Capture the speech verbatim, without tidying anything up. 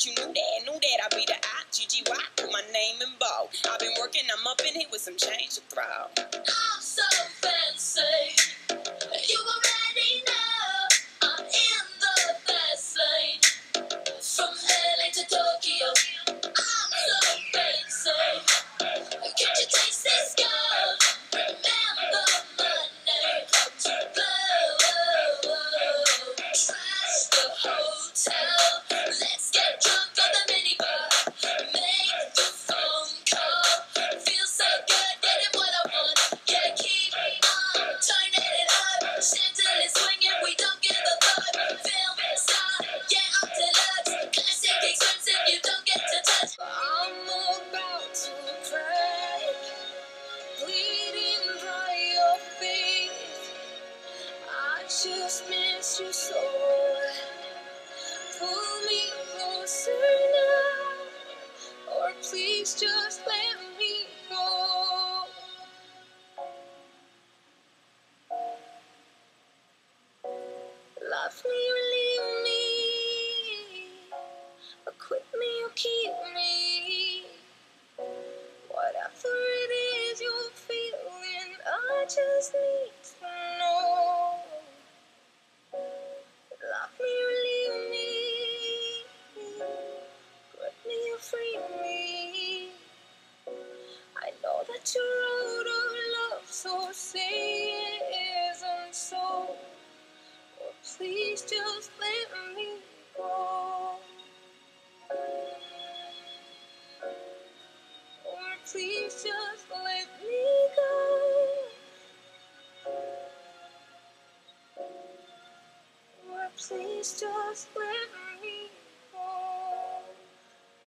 thought you knew that, knew that I be the I G G Y, put my name in bold. I've been working, I'm up in here with some change to throw. I'm so fancy, you already know. I'm in the fast lane, from L A to Tokyo. I'm so fancy, can't you taste this gold? Remember my name, to blow. Trash the hotel, let's get drunk on the minibar. Make the phone call, feel so good, getting what I want. Yeah, keep on turning it up, chandelier swinging, we don't give a fuck. Film star, yeah, I'm deluxe, classic expensive, you don't get to touch. I'm about to crack, bleeding dry your face. I just miss you so. Pull me closer now, or please just let me go. Love me or leave me, or quit me or keep me. Whatever it is you're feeling, I just need to know. Love me or leave me, quit me or free me. I know that you're out of love, so say it isn't so. Or please just let me go. Or please just let me go. Or please just let me